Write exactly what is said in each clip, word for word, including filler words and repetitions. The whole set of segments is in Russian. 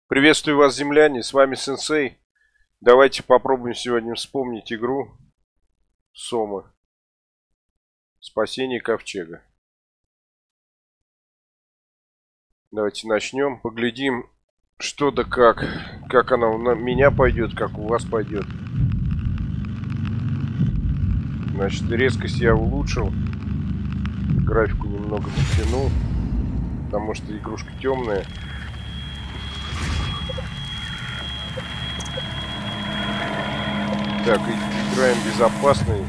Приветствую вас, земляне, с вами Сенсей. Давайте попробуем сегодня вспомнить игру Сома. Спасение ковчега. Давайте начнем. Поглядим, что да как. Как она у меня пойдет, как у вас пойдет. Значит, резкость я улучшил. Графику немного подтянул. Потому что игрушка темная. Так, играем безопасный.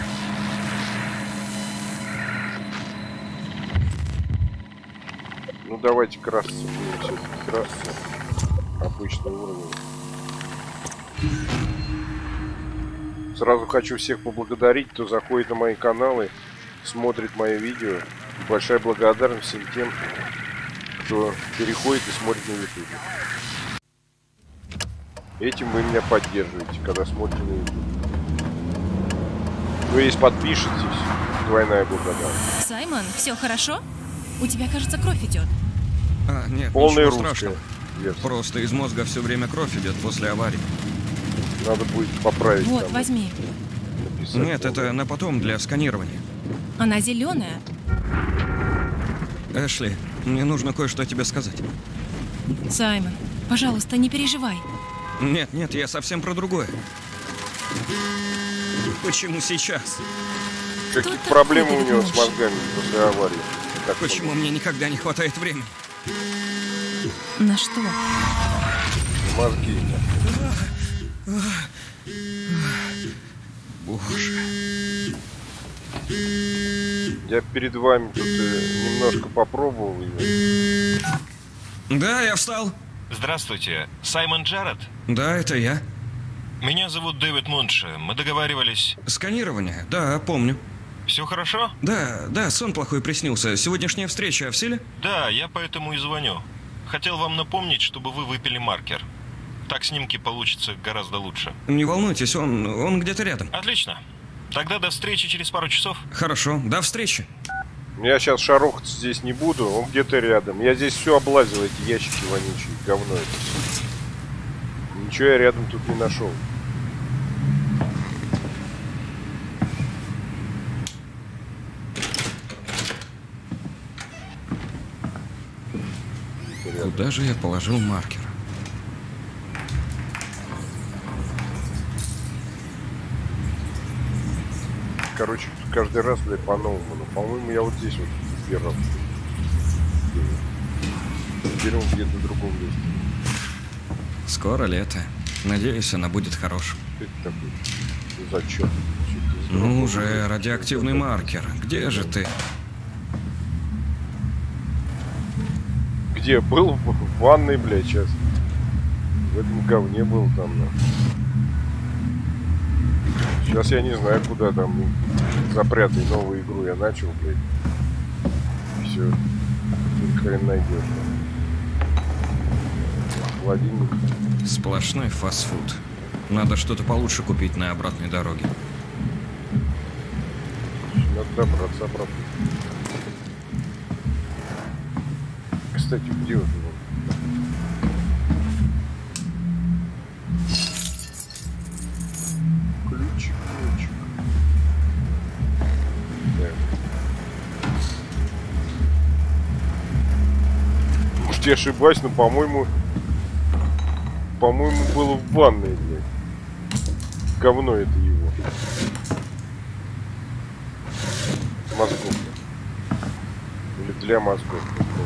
Ну давайте красться будем все-таки красться. Обычный уровень. Сразу хочу всех поблагодарить, кто заходит на мои каналы, смотрит мои видео. Большая благодарность всем тем, кто переходит и смотрит на YouTube. Этим вы меня поддерживаете, когда смотрите на YouTube. Ну, если подпишетесь, двойная благодарность. Саймон, все хорошо? У тебя, кажется, кровь идет. А, нет, полная ничего русская страшного. версия. Просто из мозга все время кровь идет после аварии. Надо будет поправить. Вот, там, возьми. написать Нет, полное. это на потом для сканирования. Она зеленая. Эшли, мне нужно кое-что тебе сказать. Саймон, пожалуйста, не переживай. Нет, нет, я совсем про другое. Почему сейчас? Какие Кто проблемы такой у него этот с мозгами после аварии? Так Почему мне никогда не хватает времени? На что? Мозги. Боже. Я перед вами тут э, немножко попробовал ее. Да, я встал. Здравствуйте, Саймон Джаред? Да, это я. Меня зовут Дэвид Мунши. Мы договаривались... Сканирование, да, помню. Все хорошо? Да, да, сон плохой приснился. Сегодняшняя встреча в силе? Да, я поэтому и звоню. Хотел вам напомнить, чтобы вы выпили маркер. Так снимки получатся гораздо лучше. Не волнуйтесь, он, он где-то рядом. Отлично. Тогда до встречи через пару часов. Хорошо, до встречи. Я сейчас шарохаться здесь не буду, он где-то рядом. Я здесь все облазил, эти ящики вонючие, говно это все. Ничего я рядом тут не нашел. Куда же я положил маркер? Короче, каждый раз, блядь, по-новому. Но, по-моему, я вот здесь вот первый раз. Теперь он где-то в другом месте. Скоро лето. Надеюсь, она будет хорошим. Что это такое? Ну, зачем? Ну уже, радиоактивный маркер. Где же ты? Где? Был в ванной, блядь, сейчас. В этом говне был там, нахуй. Сейчас я не знаю, куда там запрятать новую игру. Я начал, блядь. Все. Ни хрен найдешь. Холодильник. Сплошной фастфуд. Надо что-то получше купить на обратной дороге. Надо добраться обратно. Кстати, где вот его? Ключик, ключик. Так. Может, я ошибаюсь, но, по-моему, по-моему, было в ванной, блядь. Говно это его. Мозгов. Или для мозгов.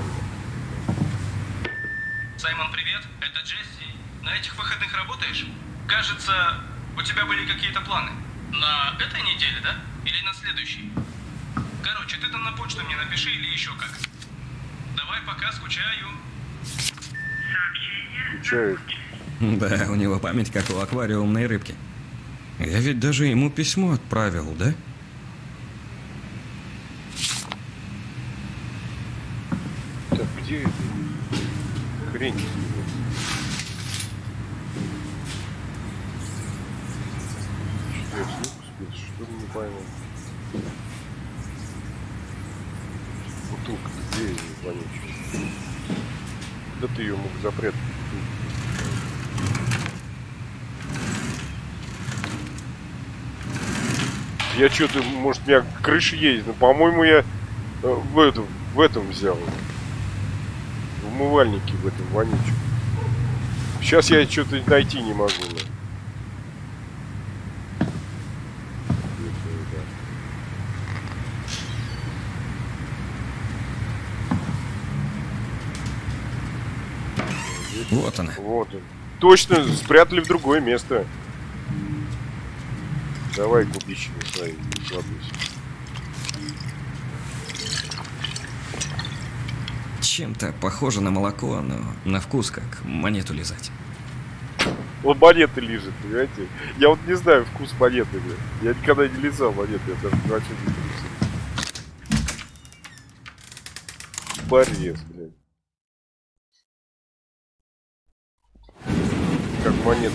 Саймон, привет, это Джесси. На этих выходных работаешь? Кажется, у тебя были какие-то планы. На этой неделе, да? Или на следующей? Короче, ты там на почту мне напиши или еще как. Давай, пока, скучаю. Скучает. Да, у него память как у аквариумной рыбки. Я ведь даже ему письмо отправил, да? Так, где это? Хрень. Что я снег успел? Что не пойму. Бутылка где ее вонючая? Да ты ее мог запрятать. Я что-то, может, у меня крыша едет, но, по-моему, я в этом, в этом взял. В умывальнике в этом вонючем. Сейчас я что-то найти не могу. Да. Вот она. Вот он. Точно, спрятали в другое место. Давай кубищами свои. Чем-то похоже на молоко, но на вкус как монету лизать. Он монеты лежит, понимаете? Я вот не знаю вкус монеты. Блин. Я никогда не лизал монеты, я даже вообще не лизал. Борец, блин. Как монеты.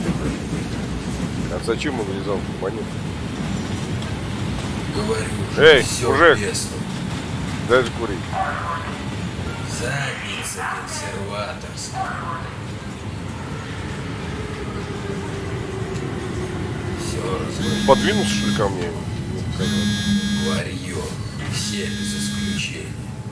А зачем он лизал монеты? Говорю, эй, всё мужик! лесно. Дай закурить. Задница консерваторская. Все разговор. Подвинулся, что ли, ко мне? Варьё. Все без исключения.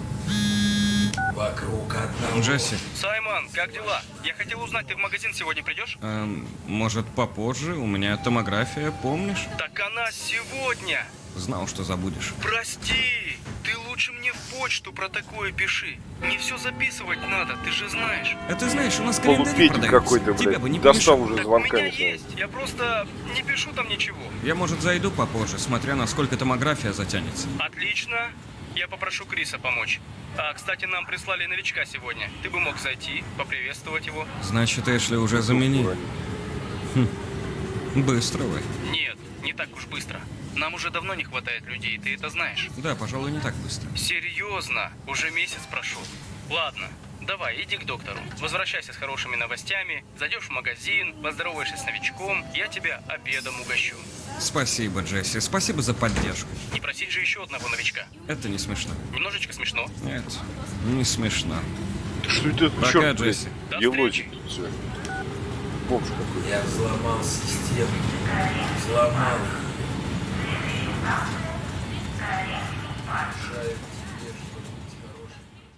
Вокруг одного. Джесси, Саймон, как дела? Я хотел узнать, ты в магазин сегодня придешь? эм, может попозже? У меня томография, помнишь? Так она сегодня. Знал, что забудешь. Прости, ты лучше мне в почту про такое пиши. Не все записывать надо, ты же знаешь. А ты знаешь, у нас календарь Полупетик продается. какой-то, Тебя бы не блядь. Достал помешало. уже Так у меня звонками. своими. есть, я просто не пишу там ничего. Я, может, зайду попозже, смотря насколько томография затянется. Отлично, я попрошу Криса помочь. А, кстати, нам прислали новичка сегодня. Ты бы мог зайти, поприветствовать его. Значит, Эшли уже заменил. Быстро вы. Нет, не так уж быстро. Нам уже давно не хватает людей, ты это знаешь. Да, пожалуй, не так быстро. Серьезно, уже месяц прошел. Ладно, давай, иди к доктору. Возвращайся с хорошими новостями, зайдешь в магазин, поздороваешься с новичком, я тебя обедом угощу. Спасибо, Джесси, спасибо за поддержку. Не просить же еще одного новичка. Это не смешно. Немножечко смешно. Нет, не смешно. Что это? Пока, Черт, Джесси. До елочит тут все. Бомж какой. Я взломал систему. Взломал ее. Мешаю тебе, чтобы быть хорошим.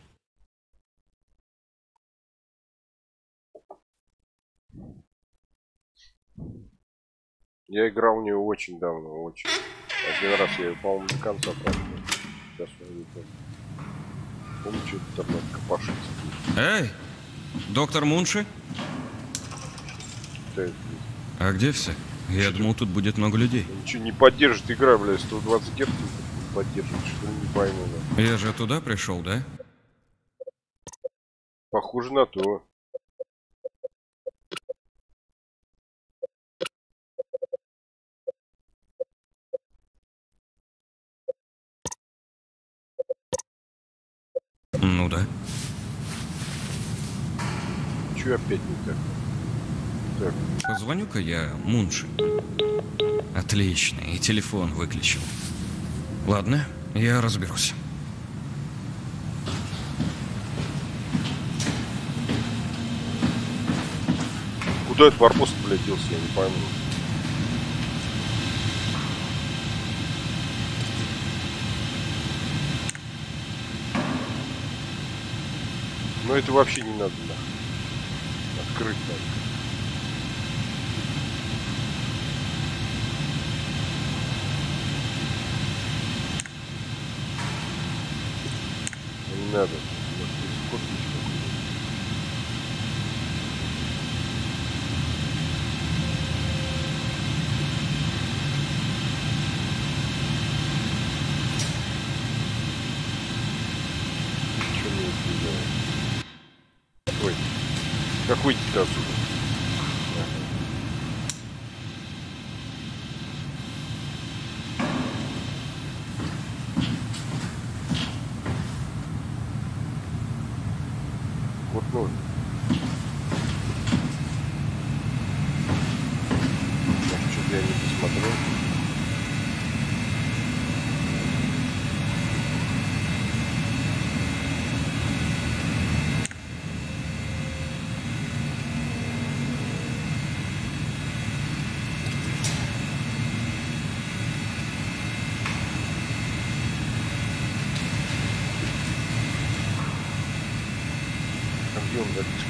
Я играл в нее очень давно, очень. Один раз я ее, по-моему, до конца прошел. Сейчас я не помню. Помню, что-то там надо копошиться. Эй, доктор Мунши? Да, А где все? Я думал, тут будет много людей. ничего не поддержит игра, блядь, сто двадцать герц не поддержит, что ли, не пойму, да. Я же туда пришел, да? Похоже на то. Ну да. Че опять не так? Так, Позвоню-ка я Мунши. Отлично, и телефон выключил. Ладно, я разберусь. куда этот варпост, блядь, делся, я не пойму. Но это вообще не надо, нахуй. Открыть надо. Не надо. Может, здесь код есть какой-то. Чё мне это не делает? Ой. Как выйти-то отсюда? Вот ну. Может, что-то я не посмотрел. А где он записка?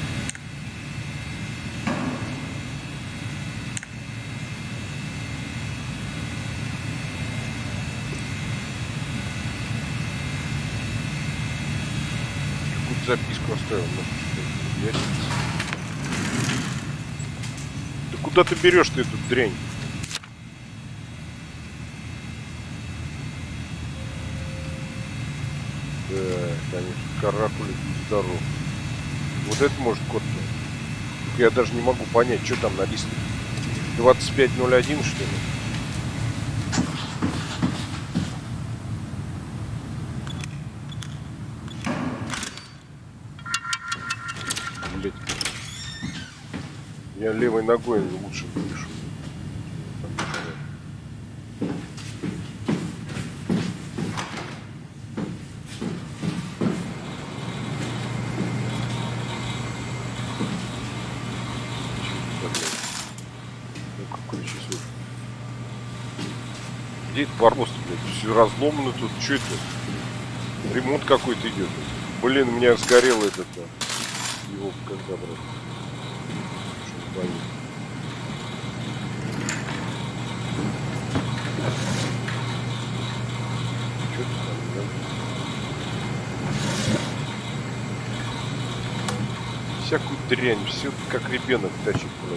Какую-то записку оставил. Ну, я... Да куда ты берешь ты эту дрянь? Да, конечно, каракули, здоров. Вот это может код. Я даже не могу понять, что там написано. двадцать пять ноль один, что ли? Блять. Я левой ногой лучше пишу. Где это бороться, блядь? Все разломано тут. Что это? Ремонт какой-то идет. Блин, у меня сгорел этот. Да. Его как забрать? Что не Что ты там, да? Всякую дрянь. Все как ребенок тащит, блядь.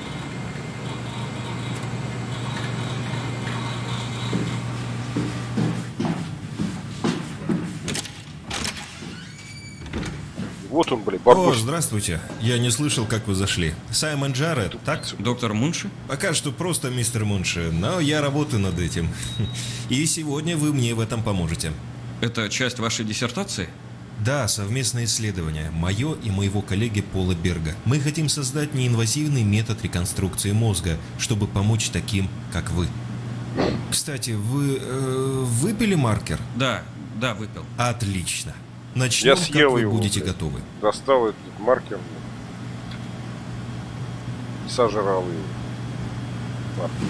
Вот он, блин, О, здравствуйте. Я не слышал, как вы зашли. Саймон Джаред, так? Доктор Мунши? Пока что просто мистер Мунши, но я работаю над этим. И сегодня вы мне в этом поможете. Это часть вашей диссертации? Да, совместное исследование. Мое и моего коллеги Пола Берга. Мы хотим создать неинвазивный метод реконструкции мозга, чтобы помочь таким, как вы. Кстати, вы э, выпили маркер? Да, да, выпил. Отлично. Начнем, Я съел как вы его, будете блядь. готовы. Достал этот маркер. Сожрал его. Маркер.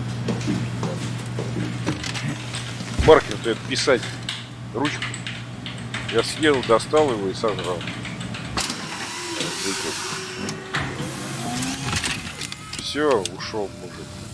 Маркер-то это писать. Ручку. Я съел, достал его и сожрал. Все, ушел мужик.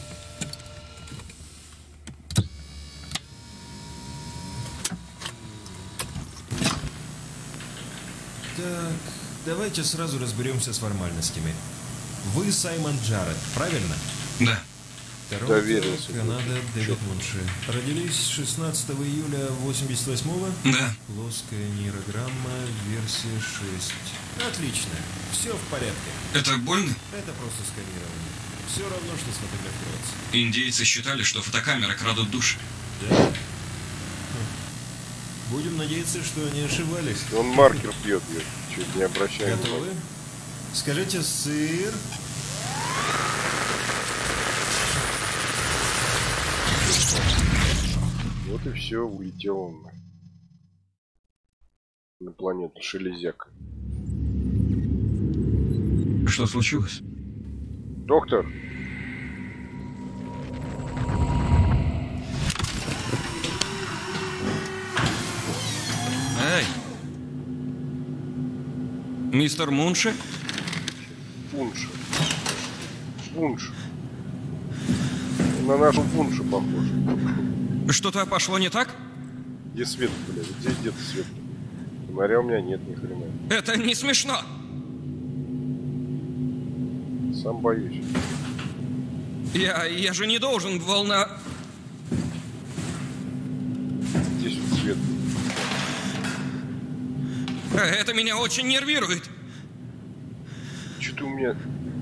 Так, давайте сразу разберемся с формальностями. Вы Саймон Джаред, правильно? Да. Торонто, Доверился. Канада, Дэвид Мунши. Родились шестнадцатого июля восемьдесят восьмого? Да. Плоская нейрограмма, версия шесть. Отлично, все в порядке. Это больно? Это просто сканирование. Все равно, что сфотографироваться. Индейцы считали, что фотокамеры крадут души. Да? Хм. Будем надеяться, что они ошибались. Он маркер пьет, я чуть не обращаю Готовы? внимания. Скажите, сыр. Вот и все, улетел он на планету Шелезяк. Что случилось? Доктор! Эй! Мистер Мунши? Фунша. Фунш. На нашу фуншу похож. Что-то пошло не так? Где свет, блядь? Где где-то свет? Фонаря у меня нет, ни хрена. Это не смешно! Сам боюсь. Я, я же не должен волна... Здесь вот свет. Это меня очень нервирует. Что-то у меня...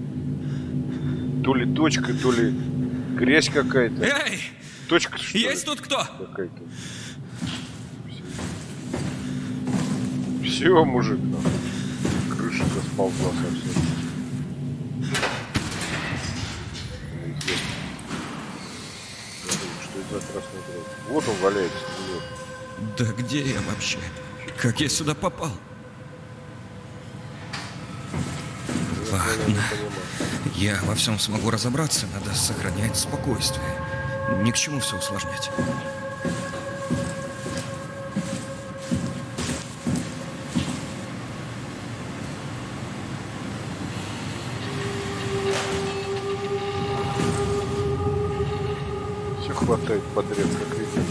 То ли точка, то ли грязь какая-то. Эй! Точка, что ли? Есть тут кто? Какая-то. Все, мужик, нахуй. Крыша расползла совсем. Что это за красный дрон? Вот он валяется. Вот. Да где я вообще? Как я сюда попал? Я Ладно. не понимаю. Я во всем смогу разобраться, надо сохранять спокойствие. Ни к чему все усложнять. хватает подряд, как видно.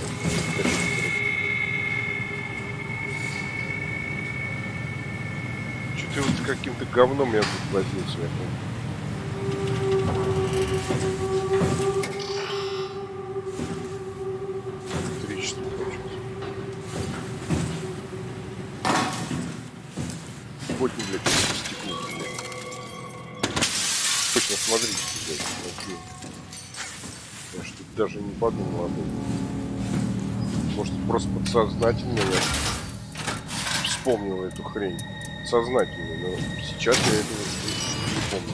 Что ты вот с каким-то говном я тут возился, я помню. Электричество хочу. Хоть не, блядь, по стеклу, блядь. Точно, смотрите, блядь, какие. Я что-то даже не подумал об этом. Может, просто подсознательно я вспомнил эту хрень. Сознательно, но сейчас я этого не помню.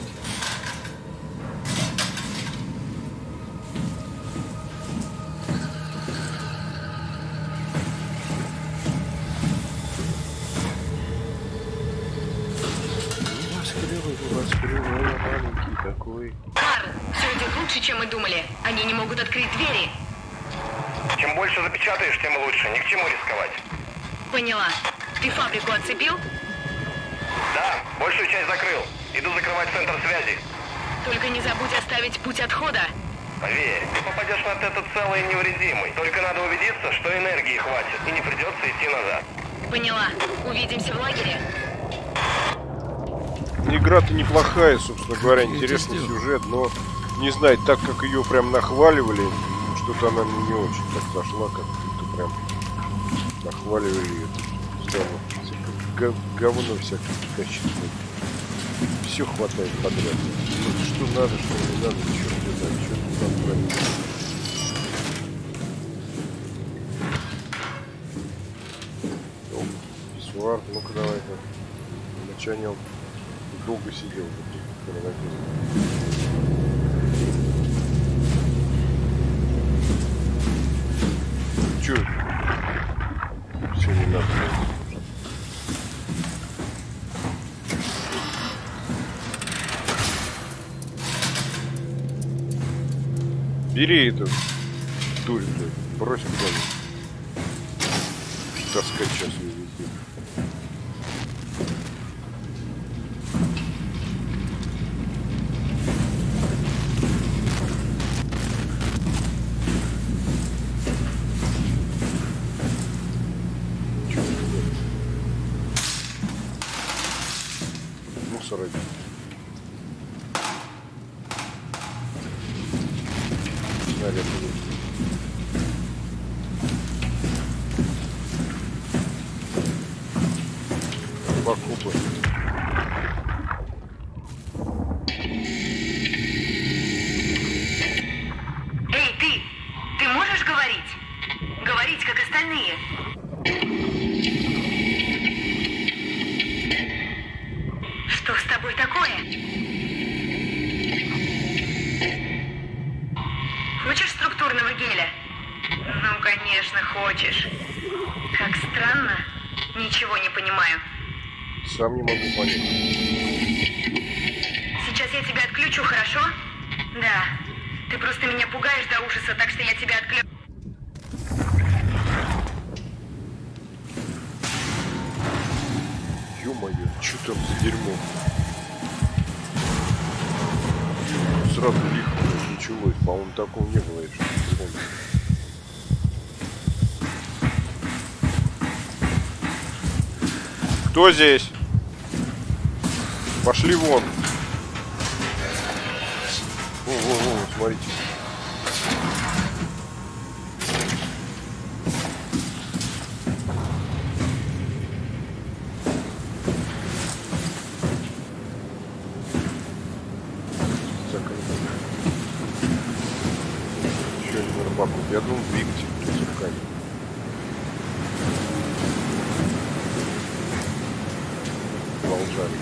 Маленький такой. Карл, все идет лучше, чем мы думали. Они не могут открыть двери. Чем больше запечатаешь, тем лучше. Ни к чему рисковать. Поняла. Ты фабрику отцепил? Да, большую часть закрыл. Иду закрывать центр связи. Только не забудь оставить путь отхода. Поверь, ты попадешь на это целый и невредимый. Только надо убедиться, что энергии хватит, и не придется идти назад. Поняла. Увидимся в лагере. Игра-то неплохая, собственно говоря, интересный сюжет, но не знаю, так как ее прям нахваливали, что-то она мне не очень так зашла, как будто прям нахваливали ее. Здорово. Говно всякое тащит. Все хватает подряд. Что надо, что не надо, черт не знаю, черт не надо править. Писсуар, ну-ка давай-ка. Начанем. Долго сидел, когда написано. Чё? Все не надо. Бери эту дурь, блядь, брось куда-нибудь. Таскать сейчас ее везде. Мусора. Снаряд. Покупы. Эй, ты! Ты можешь говорить? Говорить, как остальные. Что с тобой такое? Хочешь структурного геля? Ну, конечно, хочешь. Как странно. Ничего не понимаю. Сам не могу понять. Сейчас я тебя отключу, хорошо? Да. Ты просто меня пугаешь до ужаса, так что я тебя отключу. Ё-моё, чё там за дерьмо? Сразу лихо началось. По-моему, такого не было еще. Кто здесь? Пошли вон. О, о, о, смотрите. Еще один рыбаку. Я думал, двигатель с руками. Волжали.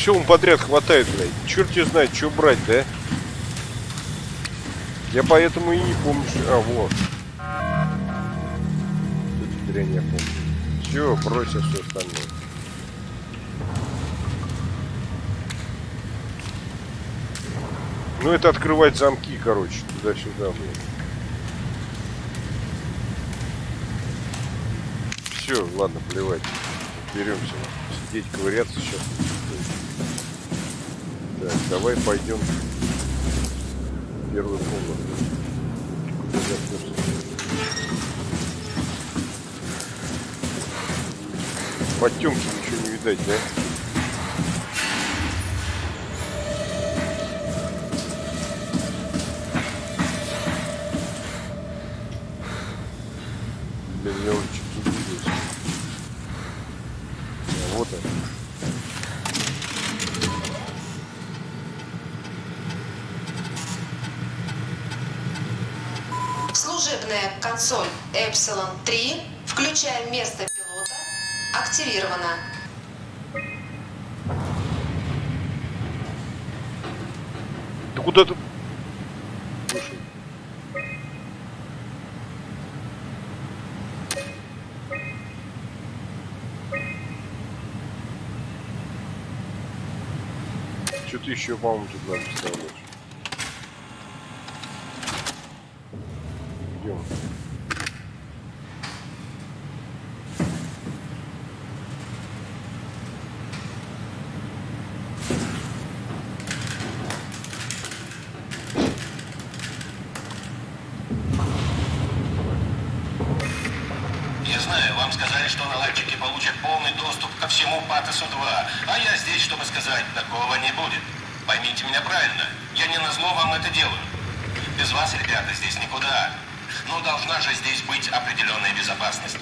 все он подряд хватает, блядь. Черт его знает, что брать, да? Я поэтому и не помню, что... А, вот. Тут дрянь я помню. Все, бросил все остальное. Ну, это открывать замки, короче, туда-сюда, блядь. Все, ладно, плевать. Беремся. Сидеть, ковыряться сейчас. Так, давай пойдем в первую комнату. Куда запнешься? Потемки ничего не видать, да? Для меня он чуть не виделся. А вот он. Служебная консоль Эпсилон три, включая место пилота, активирована. Да куда ты? Слушай. Что-то еще, по-моему, тут надо вставлять. Идем. Я знаю, вам сказали, что наладчики получат полный доступ ко всему Патосу два, а я здесь, чтобы сказать, такого не будет. Поймите меня правильно, я не назло вам это делаю. Без вас, ребята, здесь никуда. Но должна же здесь быть определенная безопасность.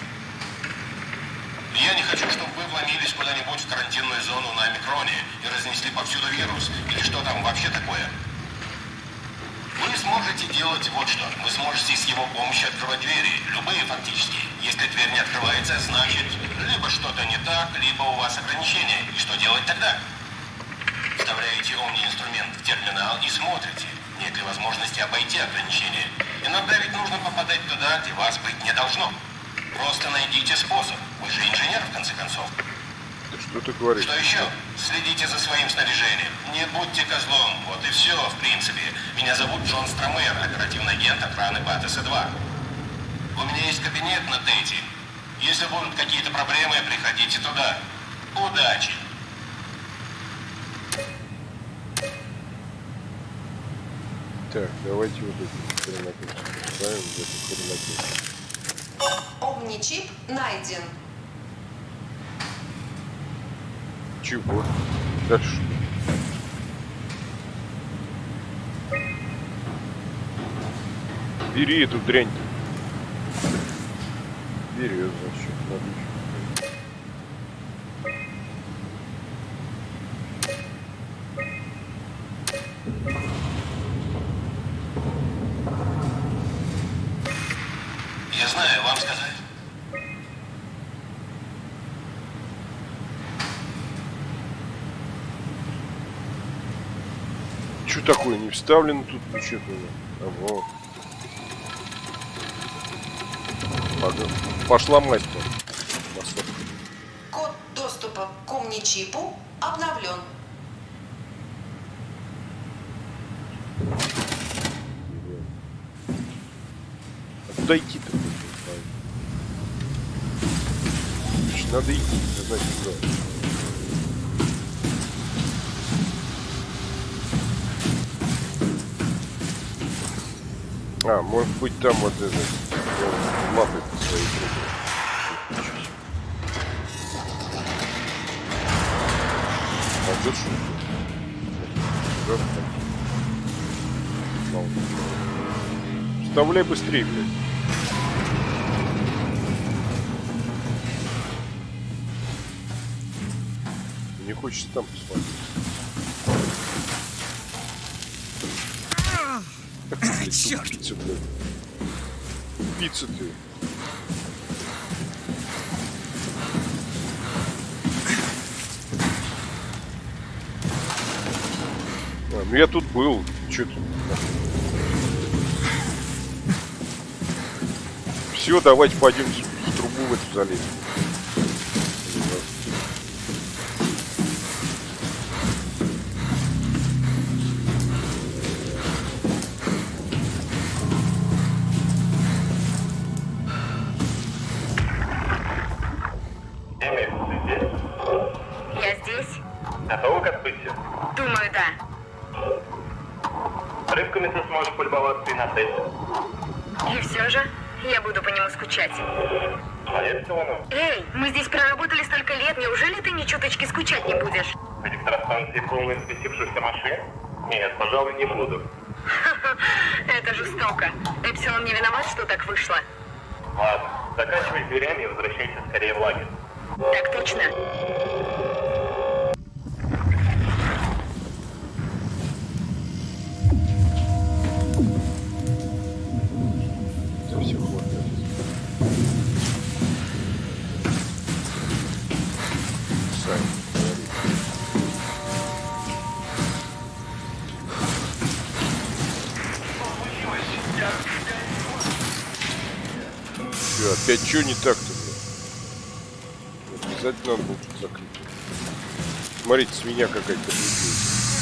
Я не хочу, чтобы вы вломились куда-нибудь в карантинную зону на Омикроне и разнесли повсюду вирус, или что там вообще такое. Вы сможете делать вот что. Вы сможете с его помощью открывать двери, любые фактически. Если дверь не открывается, значит, либо что-то не так, либо у вас ограничения. И что делать тогда? Вставляете омни-инструмент в терминал и смотрите. Нет ли возможности обойти ограничения? Иногда ведь нужно попадать туда, где вас быть не должно. Просто найдите способ. Вы же инженер, в конце концов. Что ты говоришь? Что еще? Следите за своим снаряжением. Не будьте козлом. Вот и все, в принципе. Меня зовут Джон Стромер, оперативный агент охраны Патоса два. У меня есть кабинет на Тете. Если будут какие-то проблемы, приходите туда. Удачи! Так, давайте вот эту хреноту ставим, эту хреноту. Омничип найден. Чего? Дальше. Бери эту дрянь. Берет, значит, надо. Я знаю, вам сказать. Что такое? Не вставлено тут ничего. А вот. Пошла мать там. Код доступа к омничипу обновлен. А куда идти-то? Надо идти, значит, куда? А, может быть там вот это мапы свои трубы. Пойдет что-то? Вставляй быстрее, блядь. Не хочется там посмотреть. Черт! Пицца, блядь. Пицца ты. А, ну я тут был. Чё тут? Все, давайте пойдем в трубу в эту залезем. Я здесь. Готовы к отбытию? Думаю, да. Рыбками ты сможешь полюбоваться и на тесте. И все же, я буду по нему скучать. Молодец, Иванов. Эй, мы здесь проработали столько лет, неужели ты ни чуточки скучать не будешь? В электростанции полный спесившихся машин? Нет, пожалуй, не буду. Это жестоко. Эпсилон не виноват, что так вышло. Ладно, заканчивай с дверями и возвращайся скорее в лагерь. Так точно. Совсем хватает. Сами. Че, опять что не так-то, блядь? Обязательно надо было тут закрыть. Смотрите, с меня какая-то людей.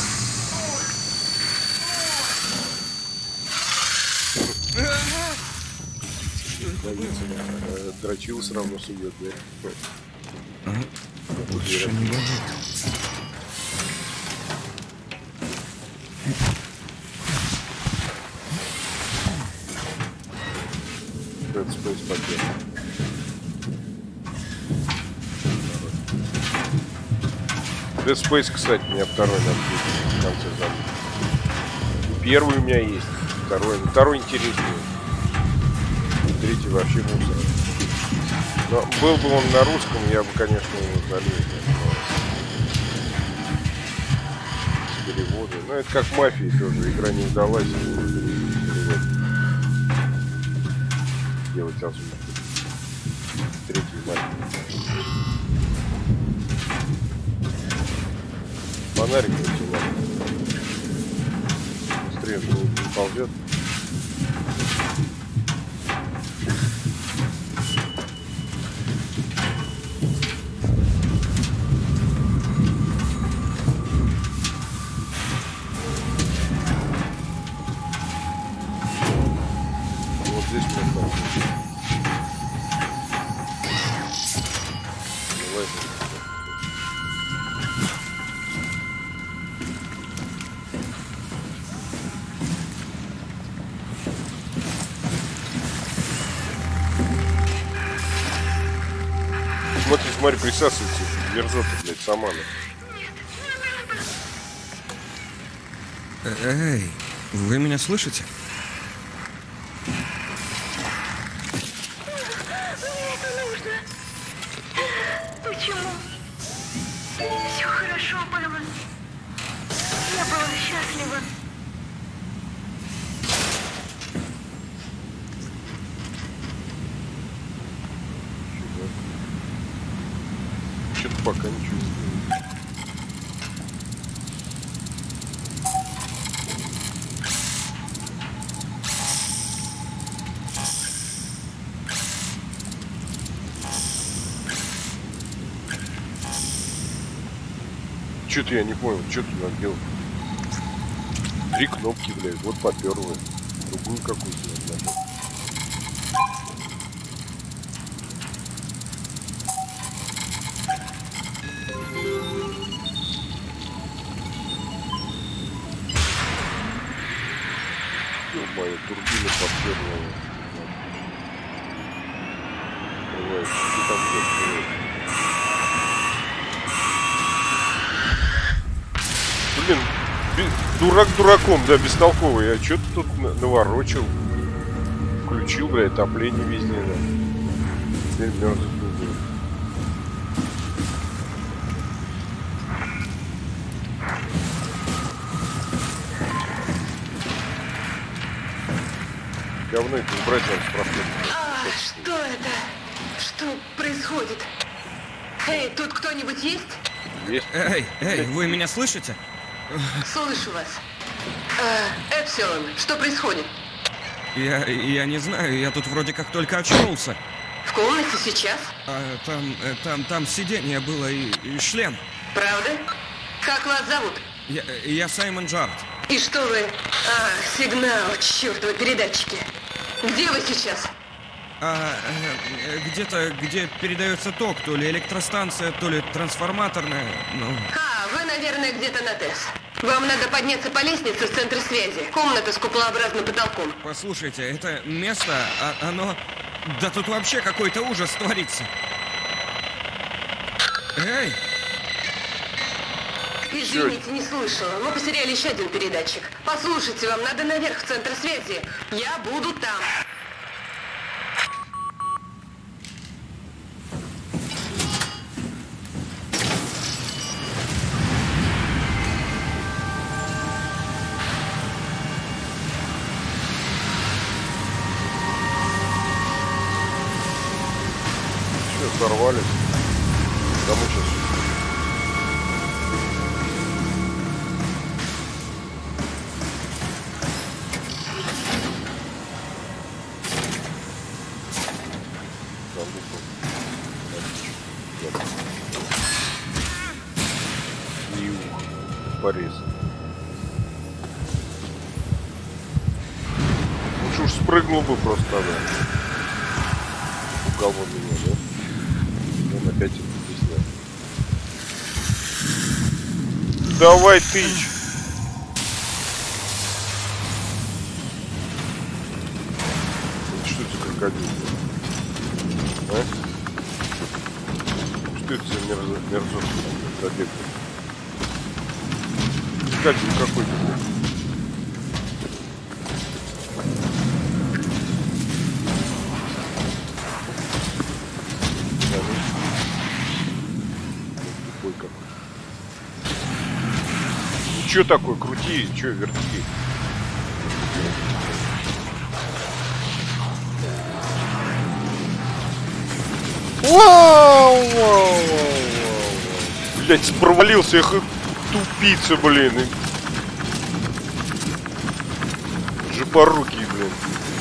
Дрочил все равно сует, да? Ага. Больше не болит. Dead Space пакет. Dead Space, кстати, у меня второй надо будет в конце забыть. Первый у меня есть, второй, второй интереснее. Третий вообще мусор. Но был бы он на русском, я бы, конечно, его залил. С перевода. Но это как Мафия тоже. Игра не удалась. Делать озвучку. Третий Мафия. Фонарик не быстрее не ползет. Смотри, смотри, присасывается. Мерзота, блядь, сама. Эй, вы меня слышите? Мне это нужно. Почему? Все хорошо было. Я была счастлива. Что-то пока ничего не делает. Что-то я не понял, что тут надо делать. Три кнопки, блядь, вот попёрло. Другую какую-то надо. Ё-моё, турбина попёрла. Открывается, что там открывается? Блин, дурак дураком, да, бестолковый. Я что-то тут наворочил. Включил, бля, отопление везде, да. Теперь мерзнуть не будет. Говно это убрать надо с прохода. А, что это? Что происходит? Эй, тут кто-нибудь есть? Есть. Эй, эй, вы меня слышите? Слышу вас. Э, Эпсилон, что происходит? Я, я не знаю, я тут вроде как только очнулся. В комнате сейчас? А, там, э, там, там сиденье было и, и шлем. Правда? Как вас зовут? Я, я Саймон Джаред. И что вы... А, сигнал, чертовы передатчики. Где вы сейчас? А, э, где-то, где передается ток, то ли электростанция, то ли трансформаторная, ну... А, вы, наверное, где-то на ТЭС. Вам надо подняться по лестнице в центр связи. Комната с куполообразным потолком. Послушайте, это место, а, оно... Да тут вообще какой-то ужас творится. Эй! Извините, не слышала. Мы потеряли еще один передатчик. Послушайте, вам надо наверх в центр связи. Я буду там. Сорвались. Кому сейчас? И порез. Лучше уж спрыгнул бы просто, да. Пугал бы меня, да? Опять здесь нет. Давай тычь. Что это за крокодил? А? Что это за мерзость? Мерзость. Крокодил какой-то. Чё такое? Крути, чё верти? Вау, вау, вау, вау. Блять, провалился, я тупица, блин. Жопорукий, блин.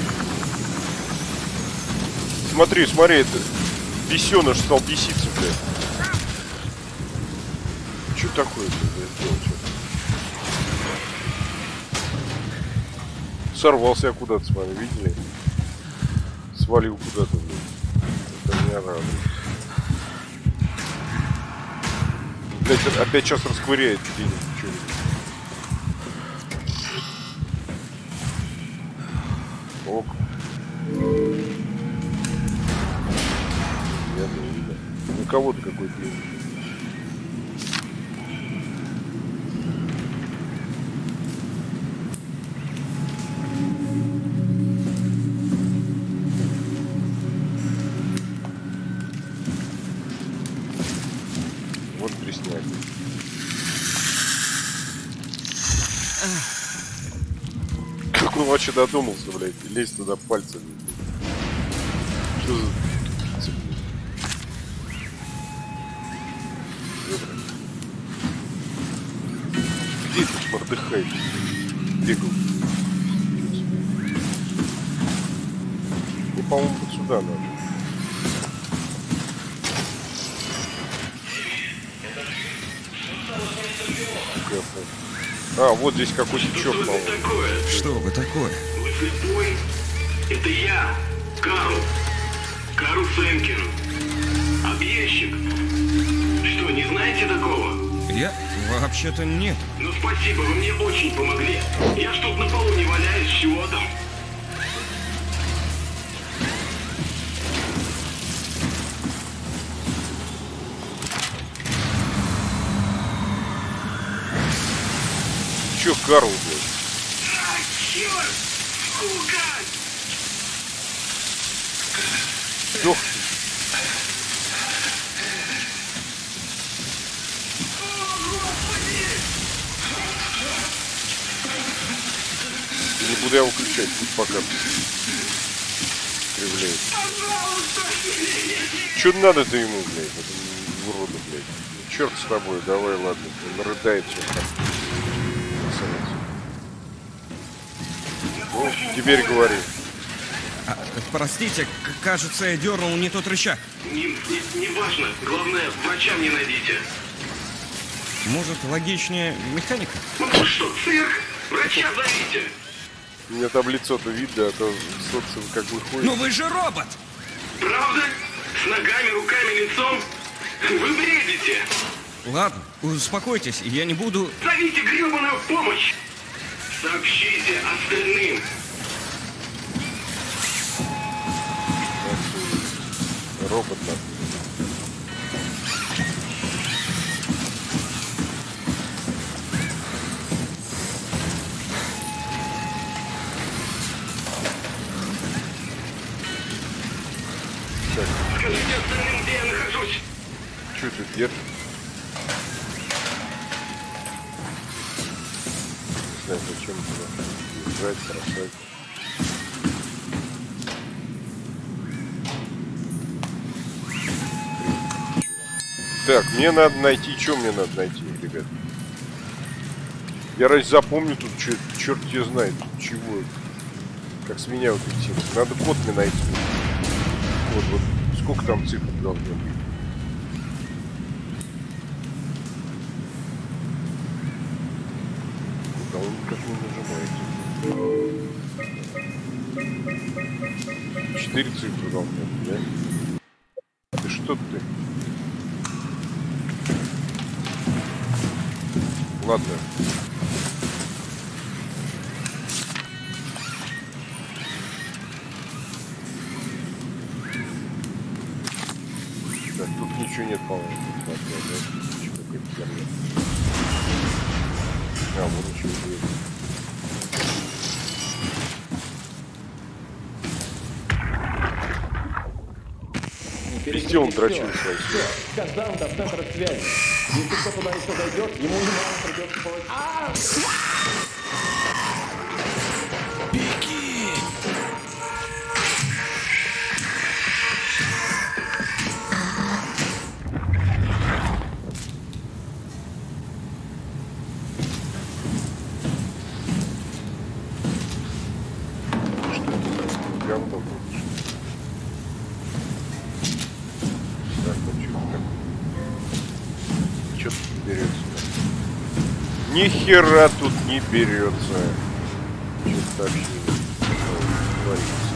Смотри, смотри, это бесёныш стал беситься, блядь. Чё такое, блядь, делать? Сорвался я куда-то с вами, видели? Свалил куда-то, блин. Это меня радует. Блять, опять сейчас расковыряет денег. Ок. Я не видно. Ну кого-то какой-то. Как он вообще додумался, блядь, лезть туда пальцами. Что за... Где ты отдыхаешь? Бегал. Мне, по-моему, вот сюда надо. А, вот здесь какой-то черт, по-моему. Что вы такое? Вы слепой? Это я, Карл. Карл Фрэнкин. Объездчик. Что, не знаете такого? Я? Вообще-то нет. Ну спасибо, вы мне очень помогли. Я ж тут на полу не валяюсь, чего там. Чё, Карл, блядь? А, черт! Сука! Сдох. Не буду я выключать, пусть пока кривляет. Чё надо-то ему, блядь, этому уроду, блядь? Черт с тобой, давай, ладно, он рыдает сейчас. засранец. Ну, теперь говори. А, простите, кажется, я дернул не тот рычаг. Не, не, не важно. Главное, врача мне найдите. Может, логичнее механика? Ну что, цирк? Врача зовите. У меня там лицо-то видно, а то собственно как выходит. Ну вы же робот! Правда? С ногами, руками, лицом? Вы бредите! Ладно, успокойтесь, я не буду... Зовите гребаную помощь! Сообщите остальным! Робот, да. Скажите остальным, где я нахожусь! Чё ты держишь? Не знаю, зачем туда держать, бросать. Так, мне надо найти, что мне надо найти, ребят? Я раз запомню тут, чё, черт тебе знает, чего. Как с меня вот идти. Надо код мне найти. Вот, вот. Сколько там цифр должно быть? Да он никак не нажимает. Четыре цифры должно быть, да? Ты что ты? Ладно. Так, тут ничего нет, по-моему. Да? Ничего, какая-то херня. А, вот ничего есть. Везде он дрочил свои. Сказал до центра связи. Если кто туда еще зайдет, ему немало придется получить. Беги! Что это? Говно. Так, ну что такое? Что тут не берется? Ни хера тут не берется. Что-то вообще не творится.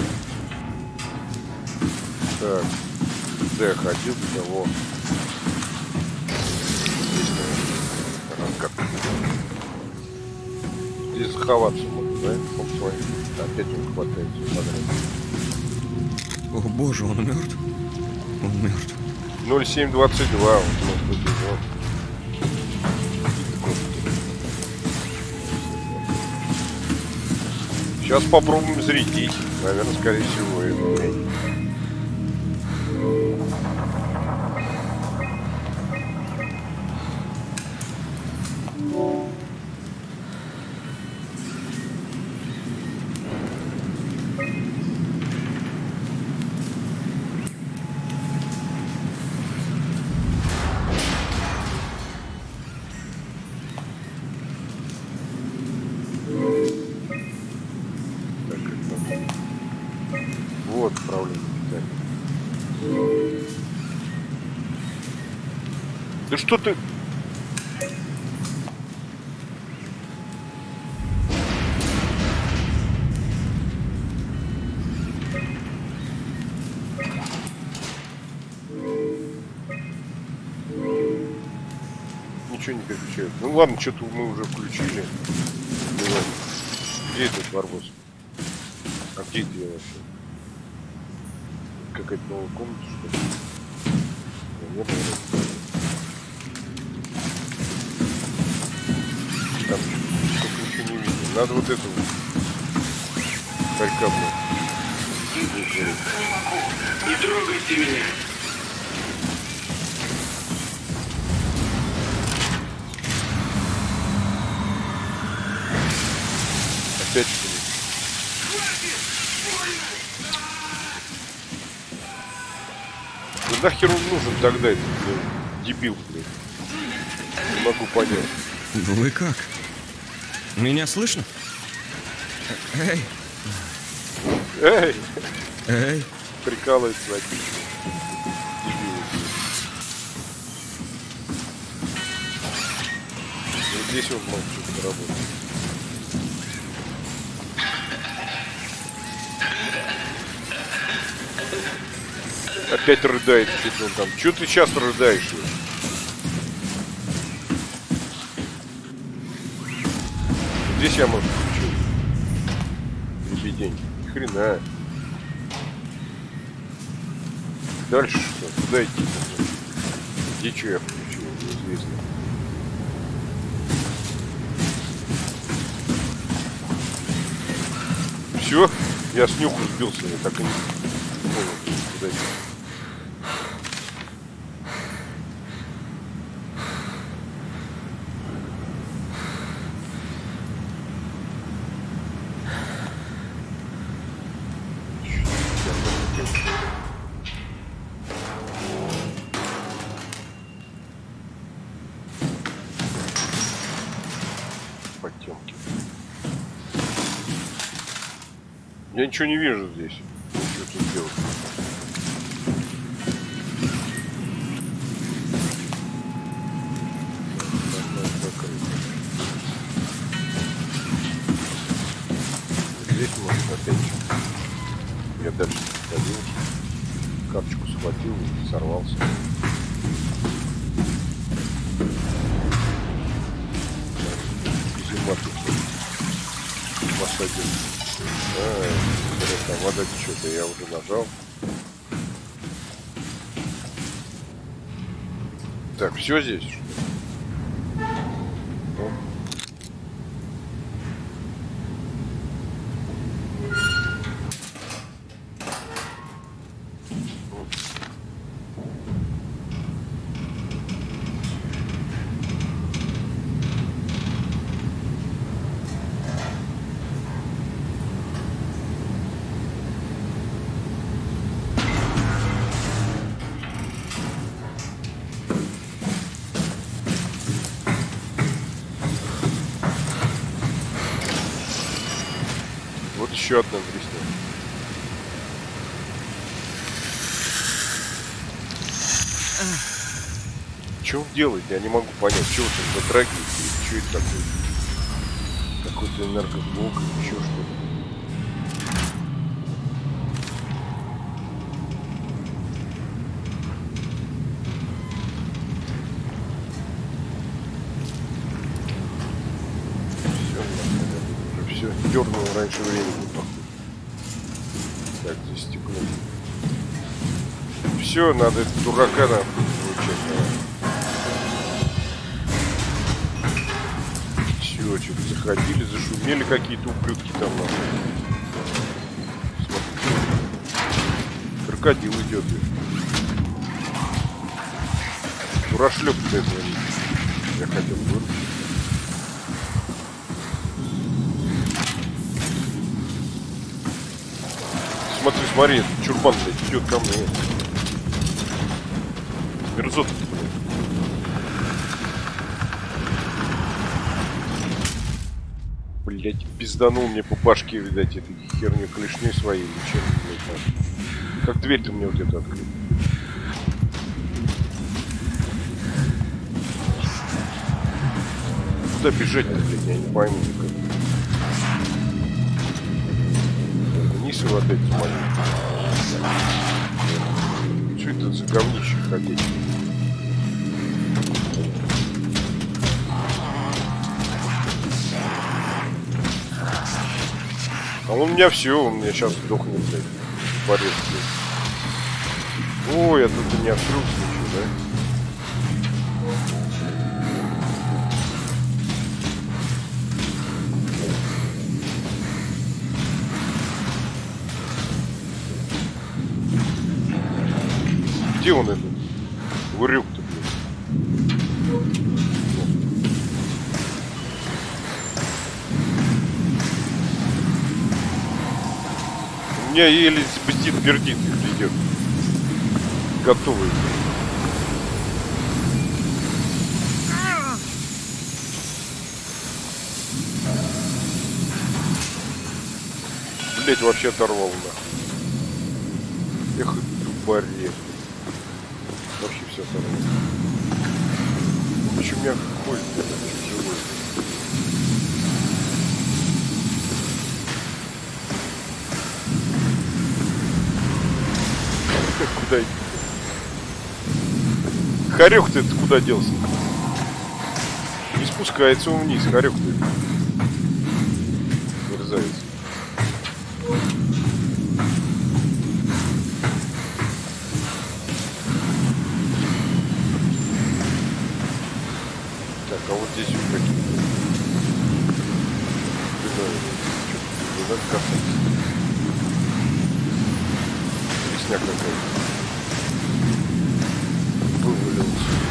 Так, да, я ходил до того. Здесь, наверное, как здесь заховаться можно, да? Он свой. Опять он хватается подряд. О боже, он мертв? Он мертв. ноль семь двадцать два, вот может быть его. Сейчас попробуем зарядить. Наверное, скорее всего, это. Вот управление питания. Да что ты? Ничего не переключает. Ну ладно, что-то мы уже включили. Ну, ладно. Где этот барбос? А где это я вообще? Какая-то новая комната, что ли? Нет, наверное. Там что-то ничего не видно. Надо вот эту хорька, блядь. Не трогайте меня. Опять что ли? Да нахер он нужен тогда, этот блин, дебил, блин. Не могу понять. Вы как? Меня слышно? Эй! Эй! Эй! Прикалывается один. Вот здесь он может что-то работать. Опять рыдает, что-то он там. Чё ты часто рыдаешь? Здесь я могу включить. Лебедень. Ни хрена. Дальше что? Куда идти? Где что я включил? Неизвестно. Все? Я с нюху сбился. Я так и не понял, куда идти. Я ничего не вижу здесь. Что тут делать? Здесь может опять. Я дальше сходил. Карточку схватил и сорвался. Зима тут. Посадил. А, там вода течет, я уже нажал. Так, все здесь? Ну. Еще одна дресня. Что он делает? Я не могу понять. Что это за драги? Что это такое? Какой-то энергоблок или еще что-то. Дернул раньше времени. Так, здесь стекло. Все, надо этого дурака нам получать. Все, что-то заходили, зашумели какие-то ублюдки там. Смотрите. Крокодил идет. Дурашлеп-то этого нет. Я хотел выручить. Смотри, смотри, этот чурбан, блядь, идет ко мне. Мерзотов, блядь. Блядь, пизданул мне по башке, видать, этой херню клешней своей, ничем, блядь. Как дверь-то мне вот эту открыть? Куда бежать-то, блядь, я не пойму никак. Его опять смотрю. Что это за говнище ходячее? А он у меня все, он меня сейчас сдохнет, блядь. Порез, блядь. Ой, я тут не открылся ничего, да? Где он этот? Урюк-то, блин. У меня еле спустит пердит идет. Готовый. блядь, вообще оторвал нахуй. Эх, тупорез. Вообще все оторвал. Почему меня ходит, блядь, живой? Куда идти? Хорек ты куда делся? Не спускается он вниз, хорек ты. Мерзавец. Так, а вот здесь вот какие-то. Не надо касаться. Лесняк какой-то. Вывалился.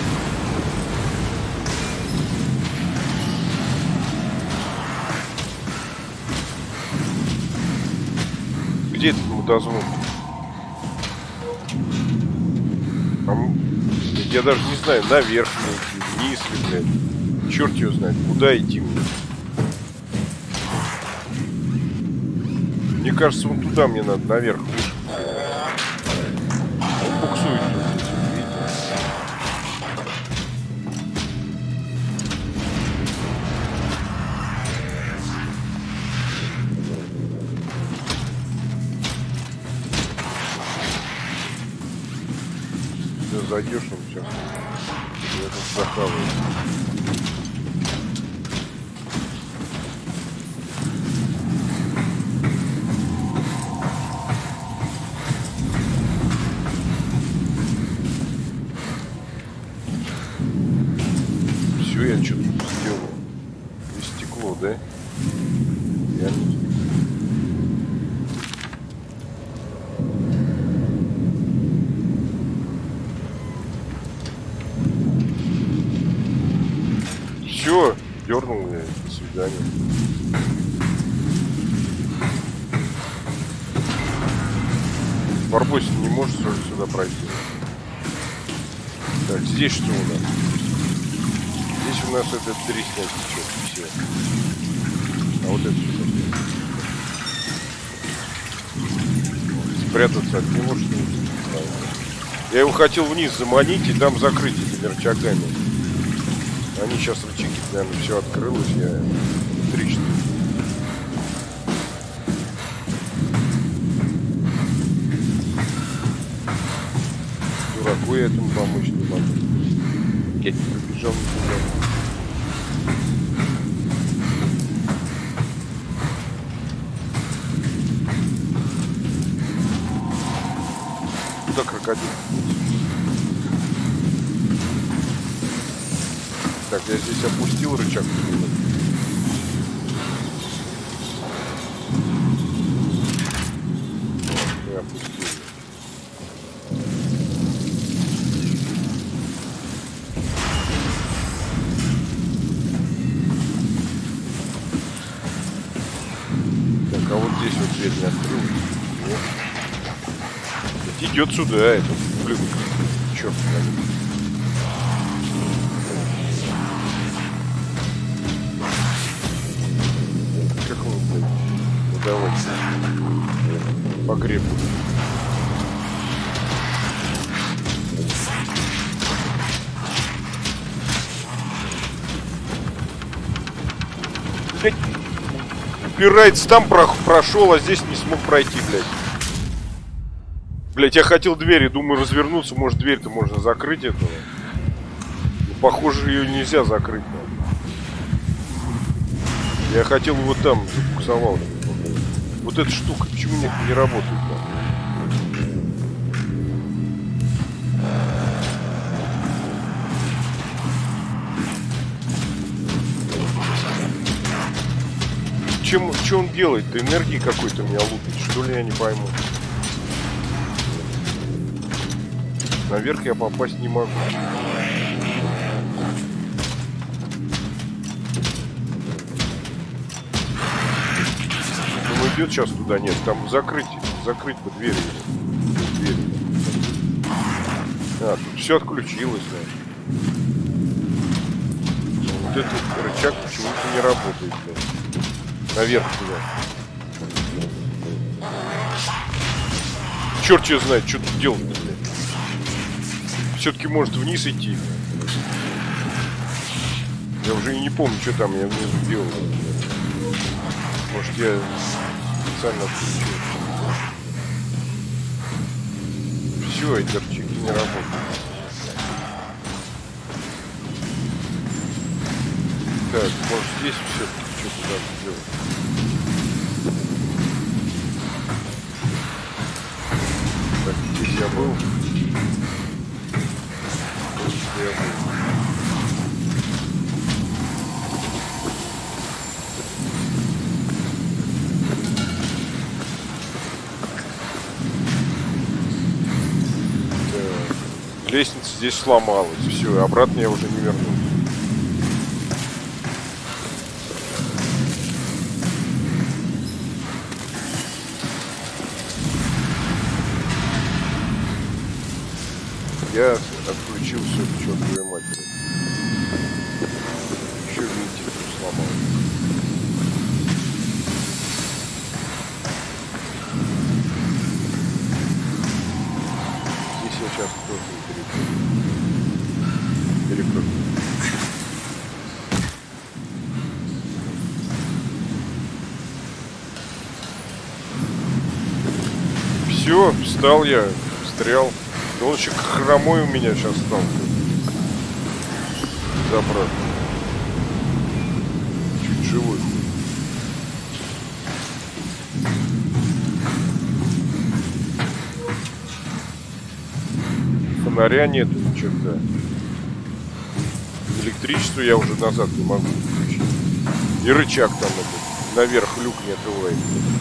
Где этот мудозвон? А мы... Я даже не знаю, наверх мне идти, вниз ли, блядь. Черт его знает, куда идти мне. Мне кажется, вон туда мне надо, наверх, выше. Он буксует тут, видите? Ты зайдешь, он сейчас. Я тут захаваю. Все, я что-то сделал. И стекло, да? Я не... Все, дернул я. До свидания. Барбосин не может сюда пройти. Так, здесь что у нас? Здесь у нас этот дресняк течет. Все. А вот это что такое? Спрятаться от него, что ли? Я его хотел вниз заманить и там закрыть этими рычагами. Они сейчас рычаги, наверное, все открылось. Я отлично. Дураку я этому помочь не могу. Я не побежал никуда. Куда крокодил? Так, я здесь опустил рычаг. Я опустил. Так, а вот здесь вот дверь не открылась. Нет. Идет сюда, это блин. Черт, блин. Давайте погребу. Блять, упирается, там прошел, а здесь не смог пройти, блядь. Блять, я хотел двери, думаю, развернуться, может дверь-то можно закрыть этого. Но, похоже, ее нельзя закрыть. Я хотел его там забуксовал. Вот эта штука, почему не, не работает? Чем, что он делает-то? Энергии какой-то меня лупит, что ли, я не пойму. Наверх я попасть не могу. Идет сейчас туда, нет, там закрыть, закрыть бы двери, двери. А, тут все отключилось, да. Вот этот рычаг почему-то не работает, да. Наверх туда. черт ее знает, что тут делать, блядь. Все-таки может вниз идти. Я уже и не помню, что там я внизу делал. Может, я специально отключил. Все, эти рычаги не работают. Так, может здесь все-таки что-то надо сделать. Так, здесь я был. Здесь я был. Так. Лестница здесь сломалась. Все, обратно я уже не вернусь. Я отключил все к чертовой матери. Еще винтик сломал. Здесь я сейчас тоже перепрыгну. Перепрыгну. Все, встал я, встрял. Он еще хромой у меня сейчас стал. Забрать. Чуть живой. Фонаря нету, ни черта. Электричество я уже назад не могу включить. И рычаг там этот, наверх люк не открывает.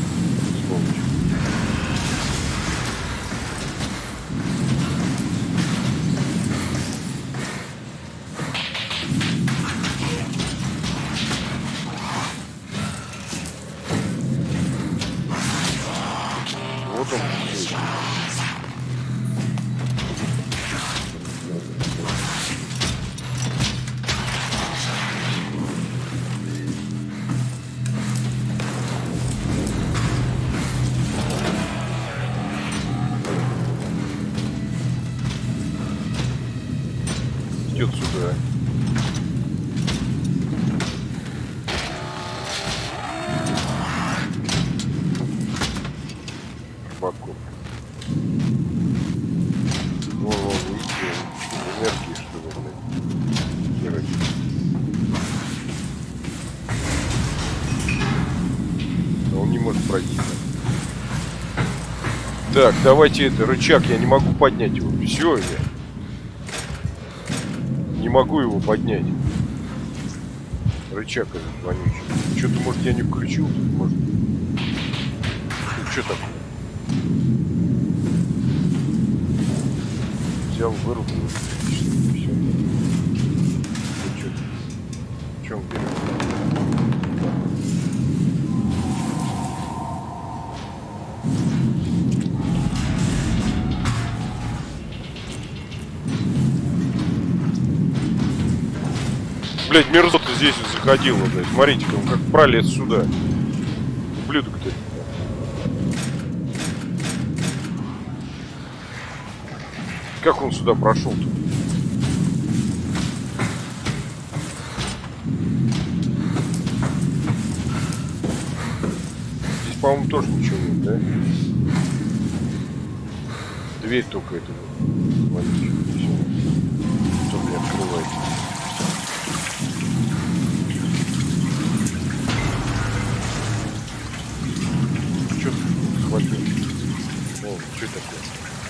Идет сюда. Баку. Вон, вон, выйти. Энергии, что ли, блядь. Херать. А он не может пройти. Так, давайте это, рычаг, я не могу поднять его. Все, я не могу его поднять. Рычаг этот вонючий. Что-то, может, я не включил тут, может. Что такое? Взял, вырубил. Все. Что? В чем дело? Блять, мерзота здесь заходила, блядь. Смотрите-ка, он как пролез сюда. Ублюдок-то. Как он сюда прошел-то? Здесь, по-моему, тоже ничего нет, да? Дверь только это. Смотрите, что мне открывается. Хватит. О, что такое?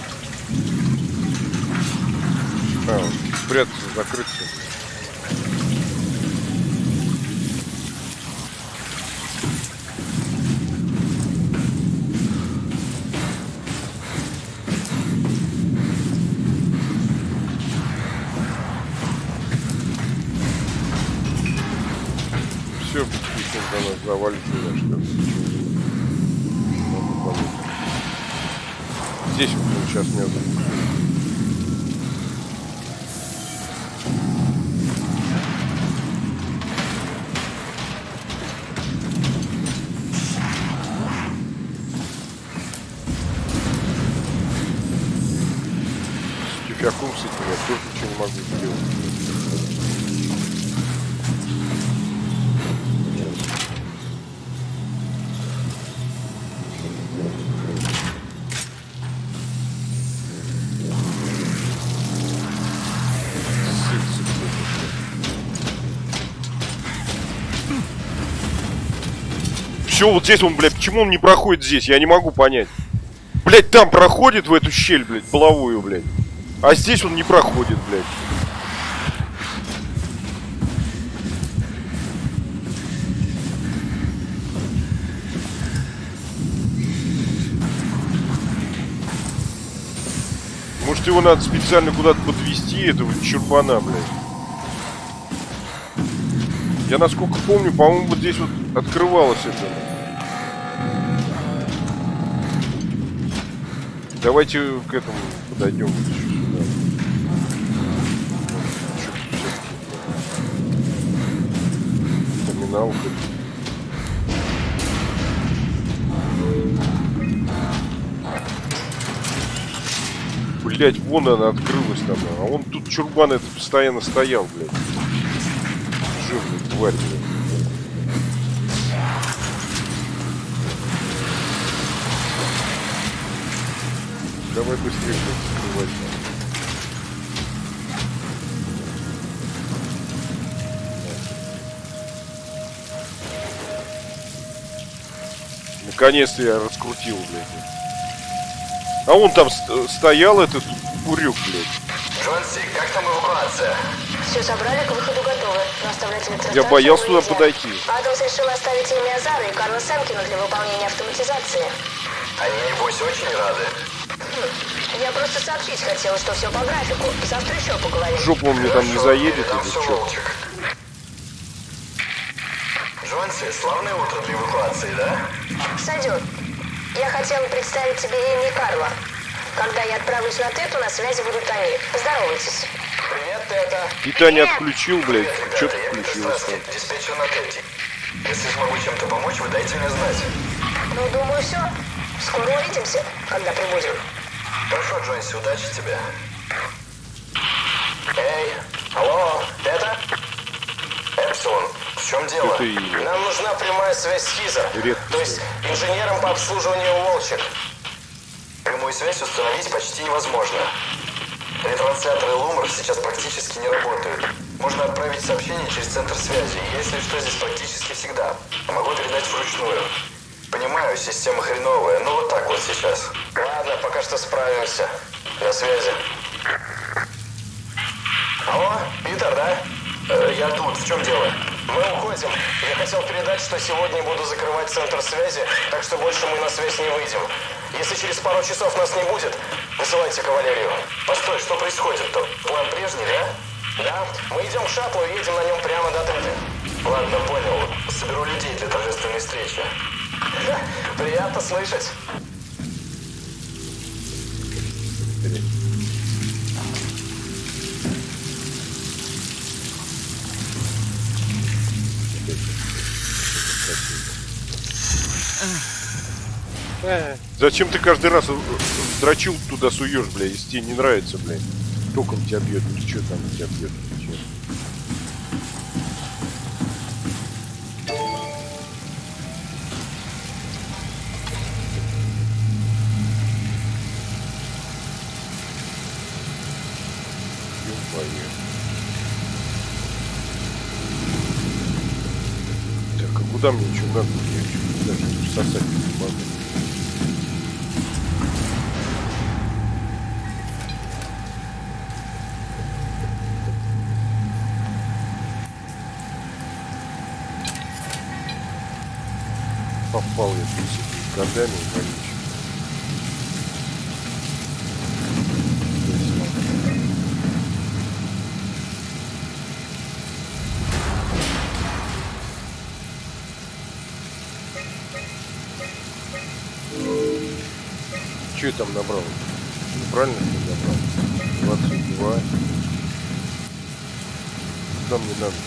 А, спрятаться, закрыться. Все, еще до нас завалит меня, что ли. Здесь вот он сейчас меня запустил. тоже ничего не могу сделать. Все, вот здесь он, блядь, почему он не проходит здесь? Я не могу понять. Блядь, там проходит в эту щель, блядь, половую, блядь. А здесь он не проходит, блядь. Может, его надо специально куда-то подвести, этого чурбана, блядь. Я, насколько помню, по-моему, вот здесь вот открывалось это. Давайте к этому подойдем еще сюда. Терминал. Блять, вон она открылась там. А он тут чурбан это постоянно стоял, блядь. Жирный тварь, блядь. Давай быстрее закрывать. Наконец-то я раскрутил, блядь. А он там ст стоял, этот курюк, блядь. Джонси, как там эвакуация? Все собрали, к выходу готовы. Но оставлять электростанцию Я боялся туда нельзя. подойти. Адамс решил оставить ими Азара и Карла Сэмкина для выполнения автоматизации. Они, небось, очень рады. Хм. Я просто сообщить хотела, что все по графику. Завтра еще поговорим. В жопу он мне там не заедет или что? Джонси, славное утро для эвакуации, да? Сойдет. Я хотела представить тебе Эми и Карла. Когда я отправлюсь на Тету, на связи будут они. Поздоровайтесь. Привет, Тета. Питание отключил, блядь. Что-то включилось. Диспетчер на Тете. Если смогу чем-то помочь, вы дайте мне знать. Ну, думаю, все. Скоро увидимся, когда прибудем. Хорошо, Джонси, удачи тебе. Эй, алло, Тета? Эпсилон, в чем дело? И... Нам нужна прямая связь с Хизер, то есть инженером по обслуживанию Волчек. Прямую связь установить почти невозможно. Ретрансляторы Лумр сейчас практически не работают. Можно отправить сообщение через центр связи. Если что, здесь практически всегда. Могу передать вручную. Понимаю, система хреновая, но вот так вот сейчас. Ладно, пока что справимся. На связи. Алло, Питер, да? Э, я тут. В чем дело? Мы уходим. Я хотел передать, что сегодня буду закрывать центр связи, так что больше мы на связь не выйдем. Если через пару часов нас не будет, высылайте кавалерию. Постой, что происходит-то? План прежний, да? Да. Мы идем к шаттлу и едем на нем прямо до Теты. Ладно, понял. Соберу людей для торжественной встречи. Ха, приятно слышать. Зачем ты каждый раз дрочил туда суешь, бля, если тебе не нравится, бля? Током тебя бьет, или что там тебя бьет? Так, а куда мне что надо? Я что даже сосать не могу. Попал я с этими годами и количеством. Что я там набрал? Неправильно я набрал? двадцать два. Там не надо.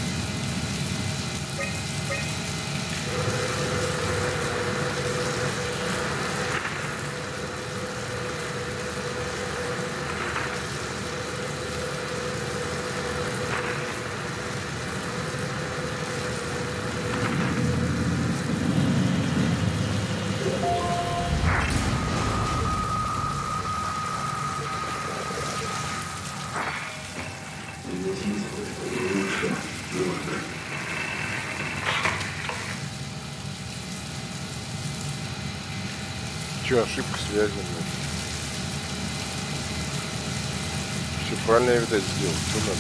Че, ошибка связи? Все правильно я, видать, сделал. Что надо?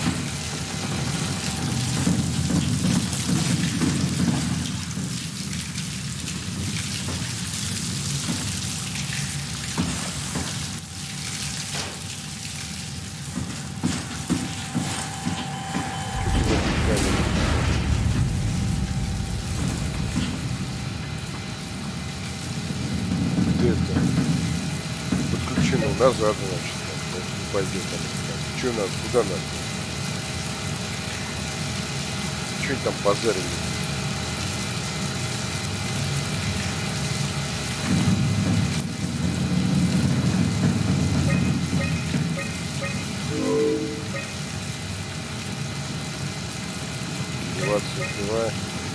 Назад, значит, не пойдет там. Че надо? Куда надо? Че они там позарили? двадцать два.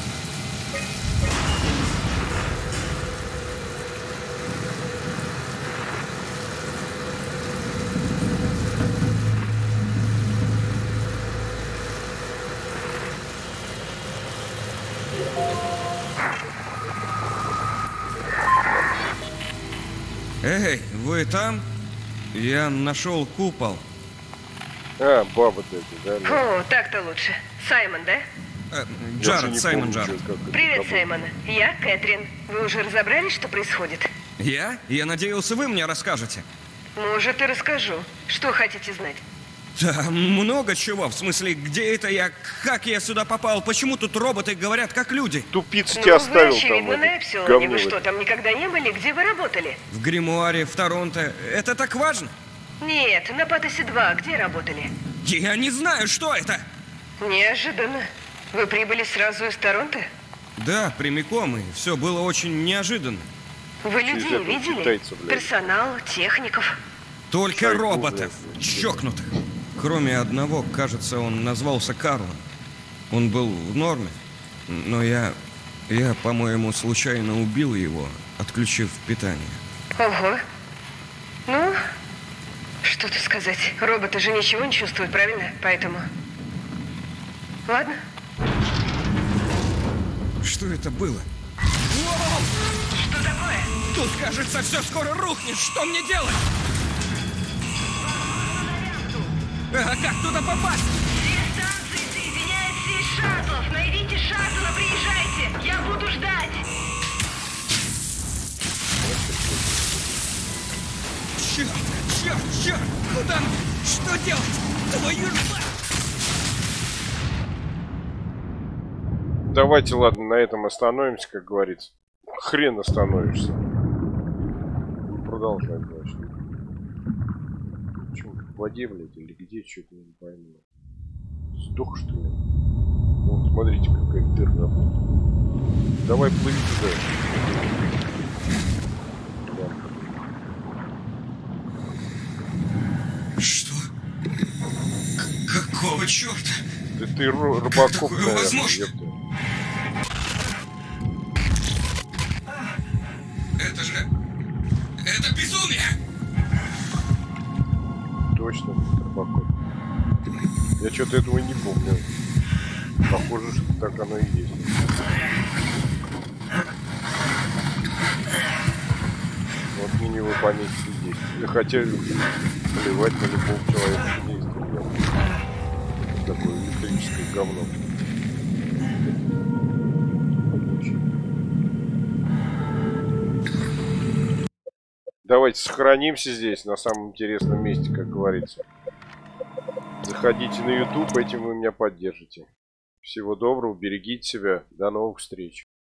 Эй, вы там? Я нашел купол. А, баба-то это, да? О, так-то лучше. Саймон, да? Э, Джаред, Саймон Джаред. Привет, Саймон. Я Кэтрин. Вы уже разобрались, что происходит? Я? Я надеялся, вы мне расскажете. Может, и расскажу. Что хотите знать? Да, много чего. В смысле, где это я? Как я сюда попал? Почему тут роботы говорят как люди? Тупица ну, тебя оставил вы, очевидно, там. на Эпсилоне. Вы что, там никогда не были? Где вы работали? В Гримуаре, в Торонто. Это так важно? Нет, на Патосе два. Где работали? Я не знаю, что это. Неожиданно. Вы прибыли сразу из Торонто? Да, прямиком, и все было очень неожиданно. Вы людей видели? Китайцев, персонал, техников? Только Шайку, роботов, блядь. Чокнутых. Кроме одного, кажется, он назвался Карлом. Он был в норме, но я, я, по-моему, случайно убил его, отключив питание. Ого. Ну, что тут сказать. Роботы же ничего не чувствуют, правильно? Поэтому... Ладно. Что это было? Что такое? Тут, кажется, все скоро рухнет. Что мне делать? А как туда попасть? Две станции соединяются из шаттлов. Найдите шаттл и приезжайте. Я буду ждать. Черт, черт, черт. Куда? Что делать? Твою ж мать! Давайте, ладно, на этом остановимся, как говорится. Хрен остановишься. Продолжаем, значит. В воде, блядь, или где, что-то не пойму. Сдох, что ли? Вон, смотрите, какая дырка. Давай плыви туда. Да. Что? К какого черта? Да ты рыбаков, наверное, возможно? ёпта. Это же... Это безумие! Точно, рыбаков. Я что-то этого не помню. Похоже, что так оно и есть. Вот мне его понять есть. Да хотя плевать на любого человека не есть. Такое электрическое говно. Давайте сохранимся здесь, на самом интересном месте, как говорится. Заходите на YouTube, этим вы меня поддержите. Всего доброго, берегите себя, до новых встреч.